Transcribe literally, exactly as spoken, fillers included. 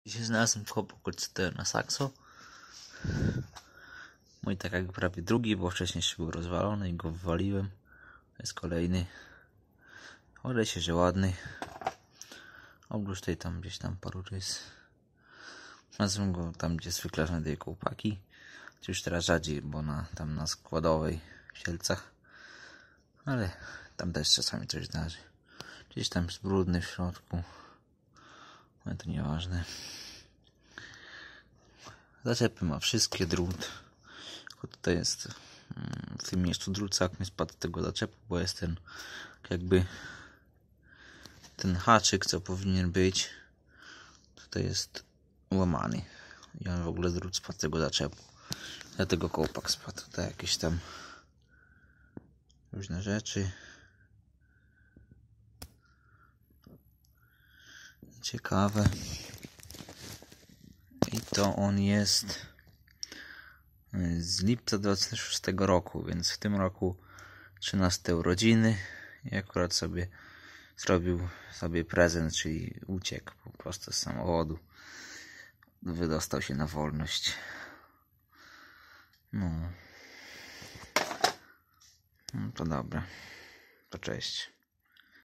Dzisiaj znalazłem chłopaku C T na sakso. Mój tak jak prawie drugi, bo wcześniej jeszcze był rozwalony i go wywaliłem. To jest kolejny. Olej się, że ładny. Oprócz tej tam gdzieś tam paru rys. Znalazłem go tam, gdzie zwykle znajduję kołpaki. Już teraz rzadziej, bo na, tam na składowej w Sielcach. Ale tam też czasami coś zdarzy. Gdzieś tam jest brudny w środku. Ale to nieważne. Zaczepy ma wszystkie, drut. Tylko tutaj jest w tym miejscu drucak mi spadł z tego zaczepu, bo jest ten jakby ten haczyk, co powinien być. Tutaj jest łamany. I on w ogóle drut spadł z tego zaczepu. Dlatego kołpak spadł. Tutaj jakieś tam różne rzeczy. Ciekawe. I to on jest z lipca dwa tysiące szóstego roku, więc w tym roku trzynaste urodziny i akurat sobie zrobił sobie prezent, czyli uciekł po prostu z samochodu. Wydostał się na wolność. No, no to dobra. To cześć.